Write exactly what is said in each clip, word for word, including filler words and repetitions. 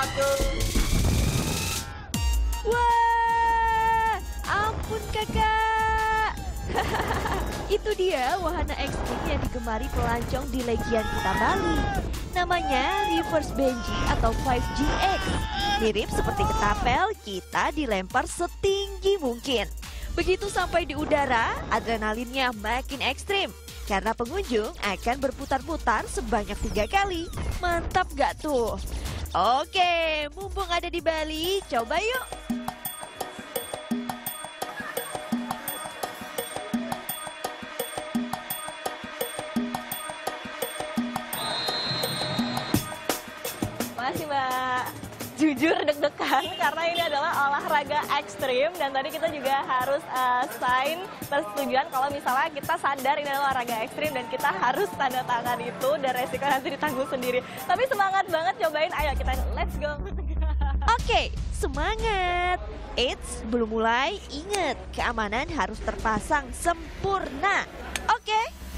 satu. Wah, ampun kakak. Itu dia wahana ekstrim yang digemari pelancong di Legian Kita Bali. Namanya reverse bungee atau lima G X. Mirip seperti ketapel, kita dilempar setinggi mungkin. Begitu sampai di udara, adrenalinnya makin ekstrim. Karena pengunjung akan berputar-putar sebanyak tiga kali. Mantap gak tuh? Oke, mumpung ada di Bali, coba yuk. Masih Mbak, jujur deg-degan karena ini adalah olahraga ekstrim dan tadi kita juga harus uh, sign persetujuan kalau misalnya kita sadar ini adalah olahraga ekstrim dan kita harus tanda tangan itu dan resiko nanti ditanggung sendiri. Tapi semangat banget cobain, ayo kita let's go. Oke, semangat. Eits, belum mulai, ingat keamanan harus terpasang sempurna. Oke.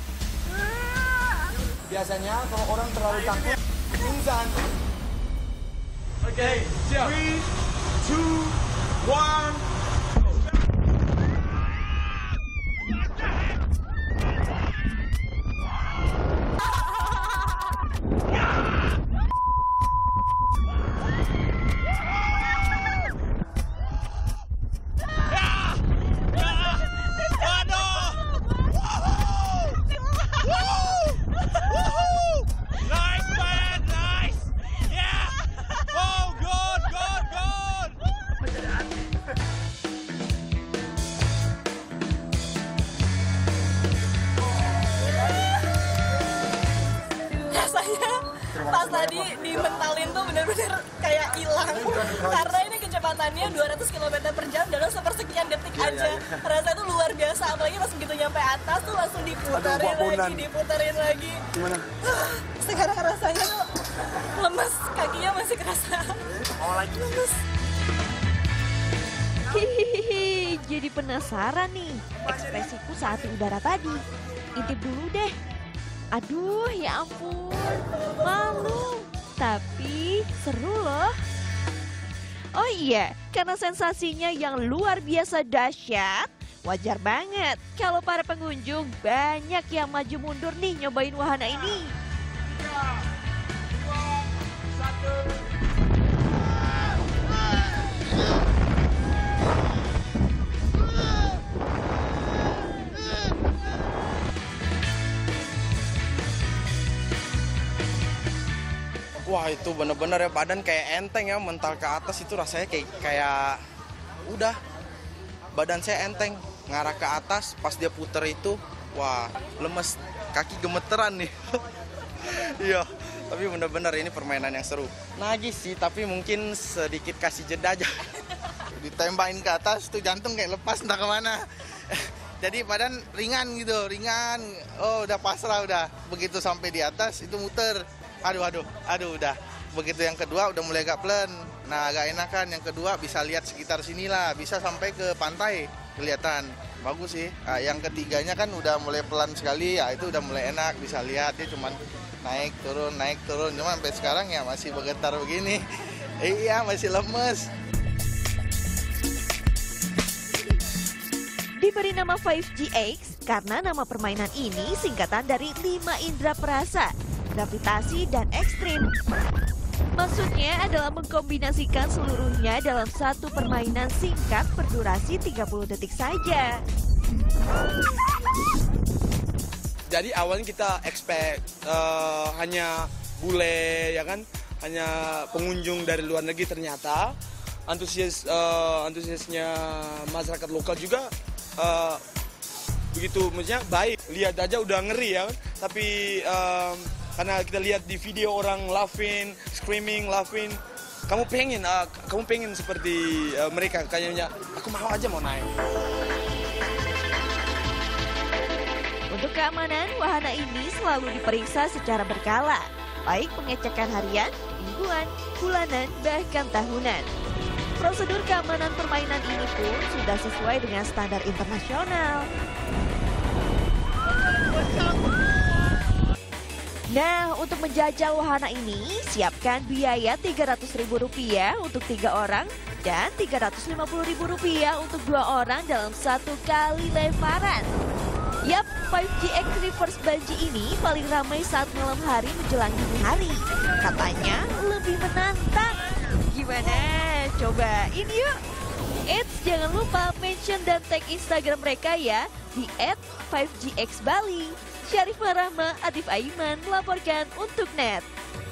Biasanya kalau orang terlalu takut, pingsan. Oke, siap. three, two, one. Pas tadi dimentalin tuh bener-bener kayak hilang karena ini kecepatannya dua ratus kilometer per jam dalam sepersekian detik aja. Rasanya tuh luar biasa, apalagi pas begitu nyampe atas tuh langsung diputarin lagi, diputarin lagi. Gimana? Sekarang rasanya tuh lemes, kakinya masih kerasa. Mau lagi lemes. Hihihi, jadi penasaran nih ekspresiku saat di udara tadi. Intip dulu deh. Aduh, ya ampun, malu. Tapi seru loh. Oh iya, karena sensasinya yang luar biasa dahsyat, wajar banget kalau para pengunjung banyak yang maju mundur nih nyobain wahana ini. tiga, dua, satu. Wah, itu bener-bener ya, badan kayak enteng ya, mental ke atas itu rasanya kayak kayak udah badan saya enteng ngarah ke atas, pas dia puter itu wah lemes, kaki gemeteran nih. Iya, tapi bener-bener ini permainan yang seru. Nagih sih, tapi mungkin sedikit kasih jeda aja. Ditembakin ke atas tuh jantung kayak lepas entah kemana. Jadi badan ringan gitu, ringan. Oh udah pasrah udah. Begitu sampai di atas itu muter. Aduh, aduh, aduh udah. Begitu yang kedua udah mulai agak pelan. Nah agak enakan. Yang kedua bisa lihat sekitar sinilah. Bisa sampai ke pantai kelihatan. Bagus sih. Nah, yang ketiganya kan udah mulai pelan sekali. Ya itu udah mulai enak. Bisa lihat dia cuman naik turun, naik turun. Cuma sampai sekarang ya masih bergetar begini. Iya masih lemes. Diberi nama lima G X karena nama permainan ini singkatan dari lima indera perasa. Gravitasi dan ekstrim. Maksudnya adalah mengkombinasikan seluruhnya dalam satu permainan singkat berdurasi tiga puluh detik saja. Jadi awalnya kita expect uh, hanya bule ya kan, hanya pengunjung dari luar negeri, ternyata antusias uh, antusiasnya masyarakat lokal juga uh, begitu, maksudnya baik. Lihat aja udah ngeri ya kan, tapi um, karena kita lihat di video orang laughing, screaming, laughing, kamu pengen, uh, kamu pengen seperti uh, mereka, kayaknya aku mau aja mau naik. Untuk keamanan, wahana ini selalu diperiksa secara berkala, baik pengecekan harian, mingguan, bulanan, bahkan tahunan. Prosedur keamanan permainan ini pun sudah sesuai dengan standar internasional. Nah, untuk menjajal wahana ini, siapkan biaya tiga ratus ribu rupiah untuk tiga orang dan tiga ratus lima puluh ribu rupiah untuk dua orang dalam satu kali lemparan. Yap, lima G X Reverse Bungee ini paling ramai saat malam hari menjelang dini hari. Katanya lebih menantang. Gimana? Cobain yuk! Eits, jangan lupa mention dan tag Instagram mereka ya di et lima G X Bali. Syarifah Rahma, Adif Aiman melaporkan untuk Net.